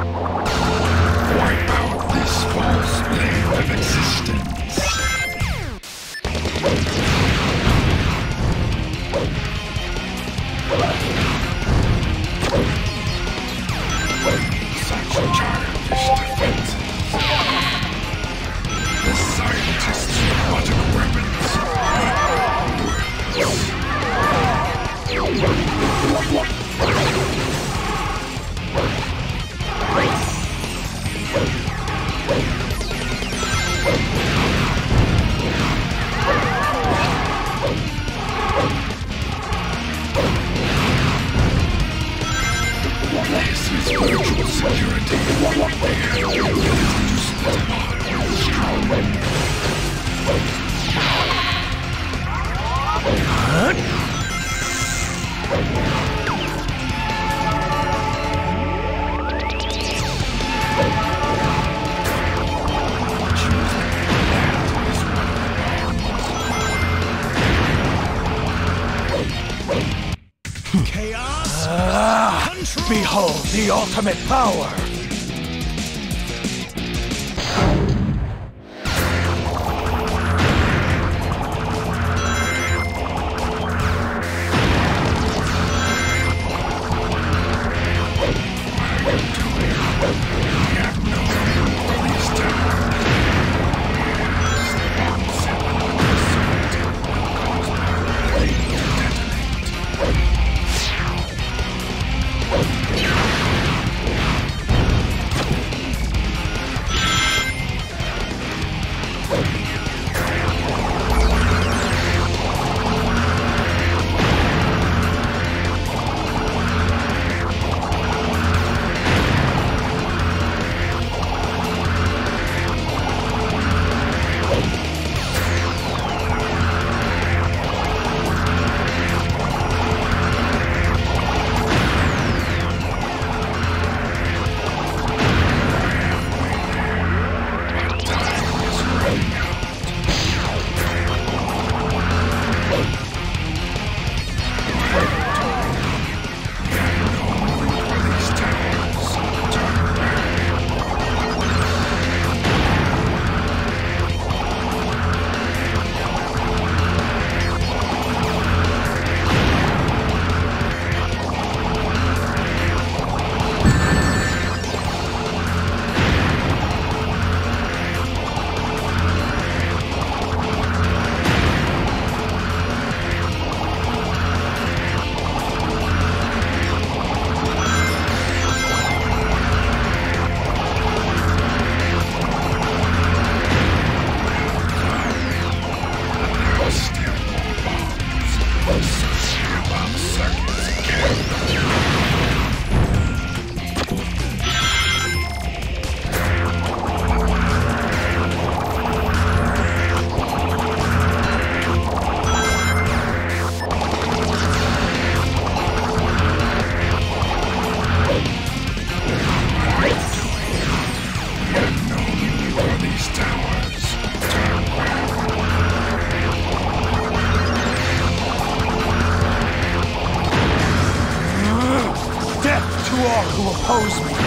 Wipe out this false plane of existence. Such childish defenses. The scientists' robotic weapons. This is virtual security. They have the ability to split bond with strong. Chaos! Control! Behold the ultimate power! Who oppose me.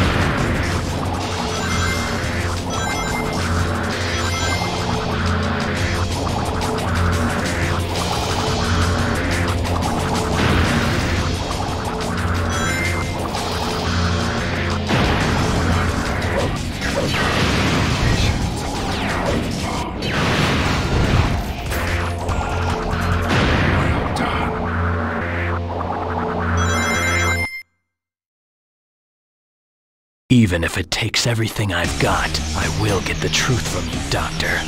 Even if it takes everything I've got, I will get the truth from you, Doctor.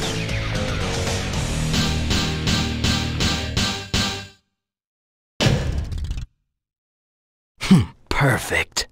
Perfect.